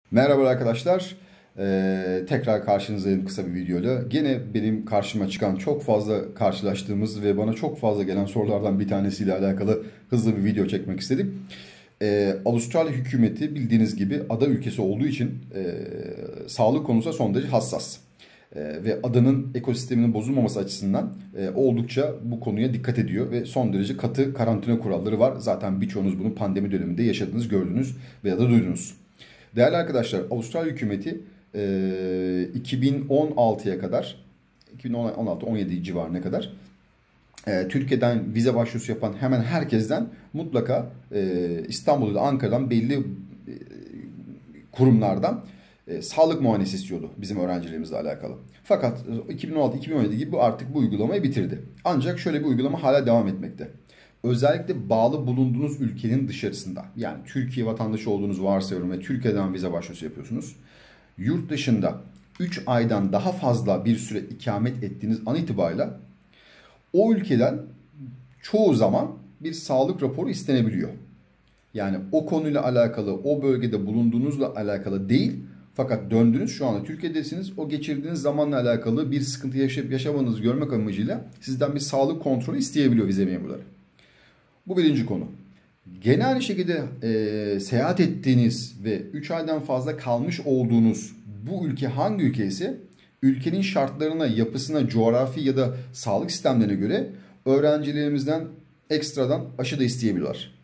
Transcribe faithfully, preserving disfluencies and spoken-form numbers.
Merhaba arkadaşlar. Ee, tekrar karşınızdayım kısa bir videoyla. Gene benim karşıma çıkan çok fazla karşılaştığımız ve bana çok fazla gelen sorulardan bir tanesiyle alakalı hızlı bir video çekmek istedim. Ee, Avustralya hükümeti bildiğiniz gibi ada ülkesi olduğu için e, sağlık konusunda son derece hassas. E, ve adanın ekosisteminin bozulmaması açısından e, oldukça bu konuya dikkat ediyor ve son derece katı karantina kuralları var. Zaten birçoğunuz bunu pandemi döneminde yaşadınız, gördünüz veya da duydunuz. Değerli arkadaşlar, Avustralya hükümeti e, iki bin on altıya kadar, iki bin on altı on yedi civarına kadar e, Türkiye'den vize başvurusu yapan hemen herkesten mutlaka e, İstanbul'da, Ankara'dan belli e, kurumlardan e, sağlık muayenesi istiyordu bizim öğrencilerimizle alakalı. Fakat iki bin on altı iki bin on yedi gibi artık bu uygulamayı bitirdi. Ancak şöyle bir uygulama hala devam etmekte. Özellikle bağlı bulunduğunuz ülkenin dışarısında, yani Türkiye vatandaşı olduğunuz varsayıyorum ve Türkiye'den vize başvurusu yapıyorsunuz. Yurt dışında üç aydan daha fazla bir süre ikamet ettiğiniz an itibariyle o ülkeden çoğu zaman bir sağlık raporu istenebiliyor. Yani o konuyla alakalı, o bölgede bulunduğunuzla alakalı değil. Fakat döndünüz, şu anda Türkiye'desiniz. O geçirdiğiniz zamanla alakalı bir sıkıntı yaşayıp yaşamanızı görmek amacıyla sizden bir sağlık kontrolü isteyebiliyor vize memurları. Bu birinci konu. Gene aynı şekilde e, seyahat ettiğiniz ve üç aydan fazla kalmış olduğunuz bu ülke hangi ülke ise ülkenin şartlarına, yapısına, coğrafi ya da sağlık sistemlerine göre öğrencilerimizden ekstradan aşı da isteyebiliyorlar.